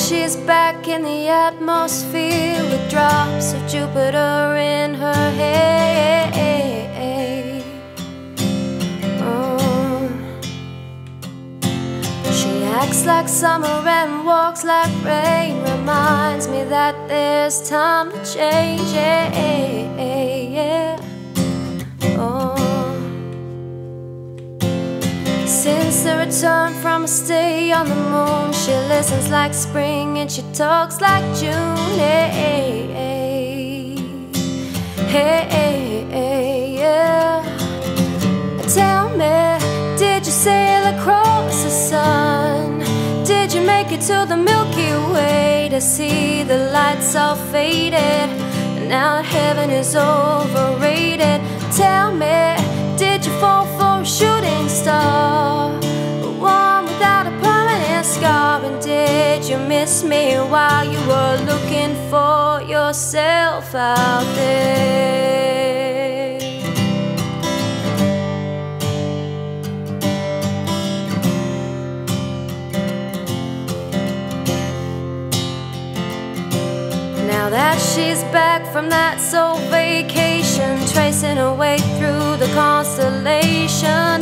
she's back in the atmosphere with drops of Jupiter in her hair. Oh. She acts like summer and walks like rain, reminds me that there's time to change. Oh. Since the return from a stay on the moon, she listens like spring and she talks like June. Yeah. Tell me, did you sail across the sun? Did you make it to the Milky Way to see the lights all faded? And now heaven is overrated. Tell me, did you fall for a shooting star, one without a permanent scar? And did you miss me while you were looking for yourself out there? Now that she's back from that soul vacation, tracing her way through the constellation.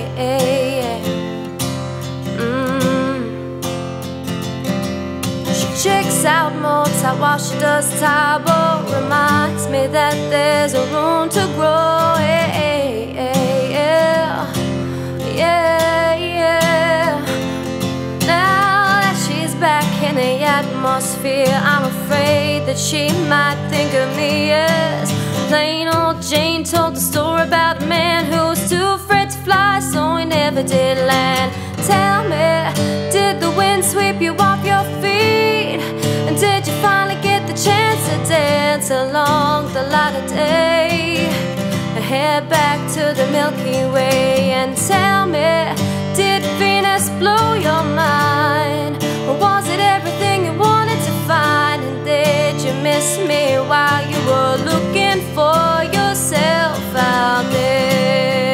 She checks out Mozart while she does Taebo, reminds me that there's a room to grow. Now that she's back in the atmosphere, I'm afraid that she might think of me as plain old Jane. Told the story about a man who was too afraid to fly, so he never did land. Tell me, did the wind sweep you off your feet? And did you finally get the chance to dance along the light of day? Head back to the Milky Way and tell me, did Venus blow your mind? Or was it everything you wanted to find? And did you miss me while you were looking for yourself out there?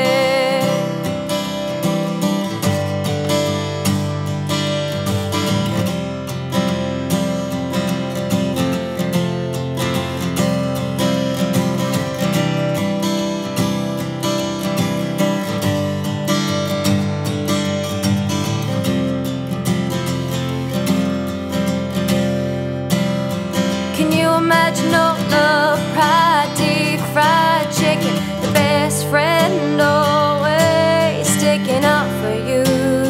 Can you imagine no love, pride, deep fried chicken, the best friend always sticking up for you?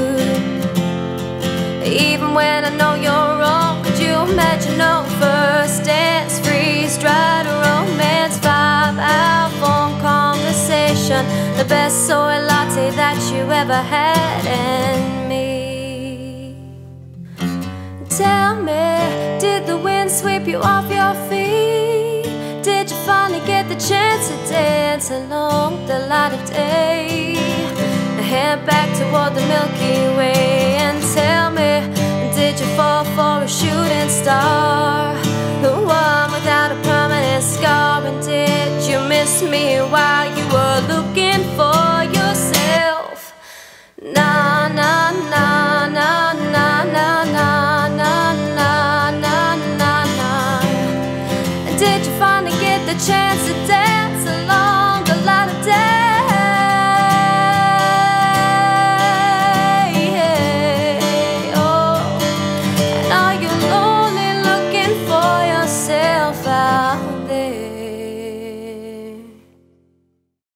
Even when I know you're wrong, could you imagine no first dance, freeze-dried romance, 5-hour phone conversation, the best soy latte that you ever had, and me? Tell me, did the wind sweep you off your feet? Did you finally get the chance to dance along the light of day? Head back toward the Milky Way and tell me, did you fall for a shooting star, the one without a permanent scar? And did you miss me while you were looking for yourself? Na na na na na na na na na na na na. Did you finally get the chance to dance